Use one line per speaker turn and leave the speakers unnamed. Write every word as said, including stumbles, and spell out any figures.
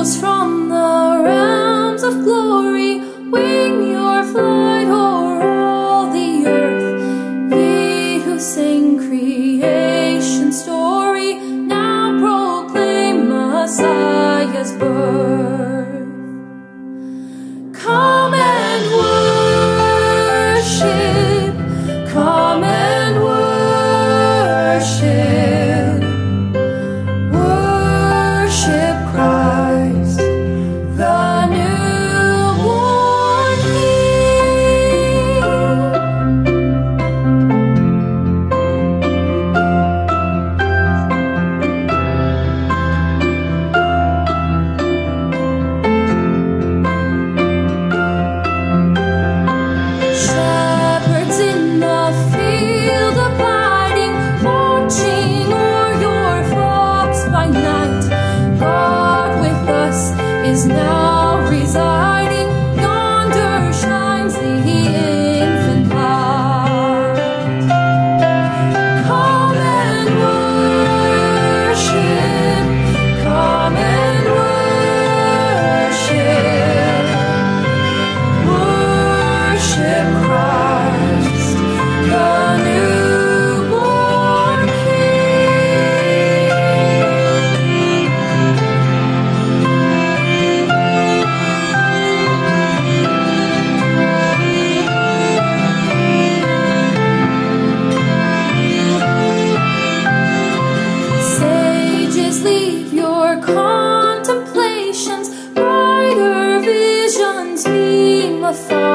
angels from the realms of glory, wing your flight o'er all the earth. Ye who sing creation's story, now proclaim Messiah's birth. Come and worship, come and worship, worship Christ, the newborn King. Shepherds in the field abiding, watching o'er your flocks by night. God with us is now residing, yonder shines the infant light. Come and worship, come and worship, worship Christ, the newborn King. Sages, leave your contemplations, brighter visions beam afar.